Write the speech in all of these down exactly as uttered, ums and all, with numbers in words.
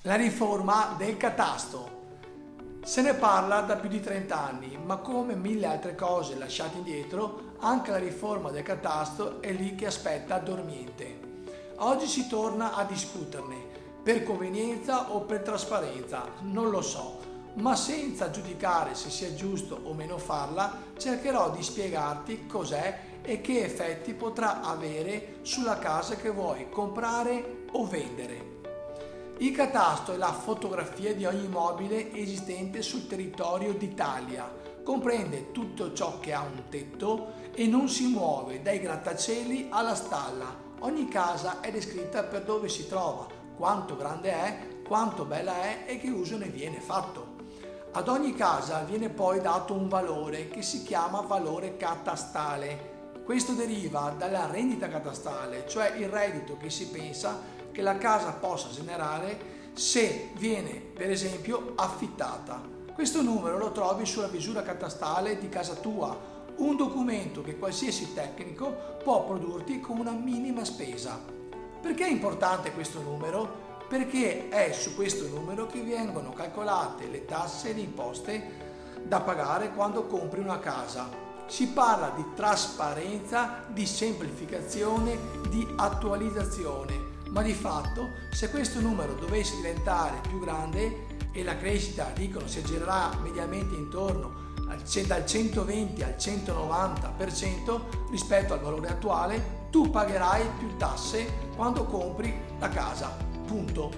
La riforma del catasto. Se ne parla da più di trenta anni, ma come mille altre cose lasciate indietro, anche la riforma del catasto è lì che aspetta dormiente. Oggi si torna a discuterne, per convenienza o per trasparenza, non lo so, ma senza giudicare se sia giusto o meno farla, cercherò di spiegarti cos'è e che effetti potrà avere sulla casa che vuoi comprare o vendere. Il catasto è la fotografia di ogni immobile esistente sul territorio d'Italia. Comprende tutto ciò che ha un tetto e non si muove, dai grattacieli alla stalla. Ogni casa è descritta per dove si trova, quanto grande è, quanto bella è e che uso ne viene fatto. Ad ogni casa viene poi dato un valore che si chiama valore catastale. Questo deriva dalla rendita catastale, cioè il reddito che si pensa che la casa possa generare se viene, per esempio, affittata. Questo numero lo trovi sulla visura catastale di casa tua, un documento che qualsiasi tecnico può produrti con una minima spesa. Perché è importante questo numero? Perché è su questo numero che vengono calcolate le tasse e le imposte da pagare quando compri una casa. Si parla di trasparenza, di semplificazione, di attualizzazione, ma di fatto se questo numero dovesse diventare più grande e la crescita, dicono, si aggirerà mediamente intorno al, dal centoventi al centonovanta per cento rispetto al valore attuale, tu pagherai più tasse quando compri la casa. Punto.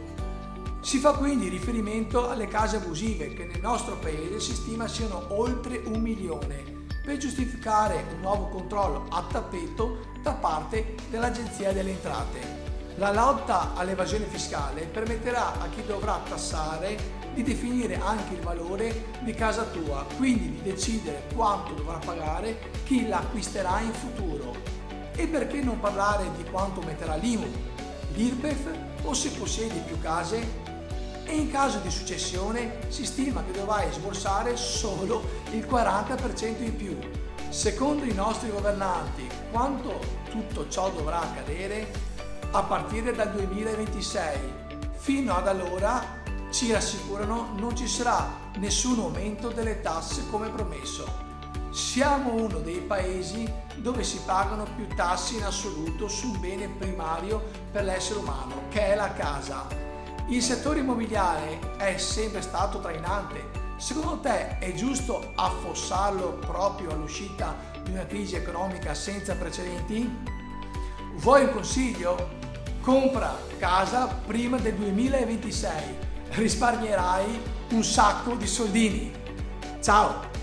Si fa quindi riferimento alle case abusive che nel nostro paese si stima siano oltre un milione, per giustificare un nuovo controllo a tappeto da parte dell'Agenzia delle Entrate. La lotta all'evasione fiscale permetterà a chi dovrà tassare di definire anche il valore di casa tua, quindi di decidere quanto dovrà pagare chi l'acquisterà in futuro. E perché non parlare di quanto metterà l'I M U, l'I R P E F o se possiedi più case? E in caso di successione si stima che dovrai sborsare solo il quaranta per cento in più. Secondo i nostri governanti, quanto tutto ciò dovrà accadere? A partire dal duemilaventisei. Fino ad allora, ci rassicurano, non ci sarà nessun aumento delle tasse come promesso. Siamo uno dei paesi dove si pagano più tasse in assoluto su un bene primario per l'essere umano, che è la casa. Il settore immobiliare è sempre stato trainante. Secondo te è giusto affossarlo proprio all'uscita di una crisi economica senza precedenti? Vuoi un consiglio? Compra casa prima del duemilaventisei, risparmierai un sacco di soldini. Ciao!